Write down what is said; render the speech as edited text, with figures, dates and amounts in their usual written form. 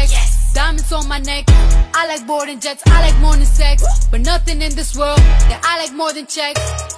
flex. Diamonds on my neck. I like boarding jets, I like more than sex. But nothing in this world that I like more than checks.